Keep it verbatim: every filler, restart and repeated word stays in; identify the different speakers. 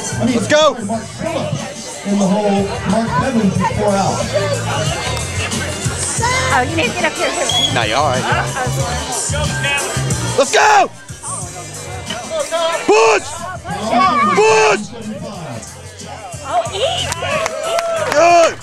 Speaker 1: I mean,
Speaker 2: let's go.
Speaker 1: Mark Phillips in the hole. Mark Evans with four outs.
Speaker 3: Oh, you need to get up here too.
Speaker 2: No, you're all right. Let's go! Push! Push!
Speaker 3: Oh, easy!
Speaker 2: Good!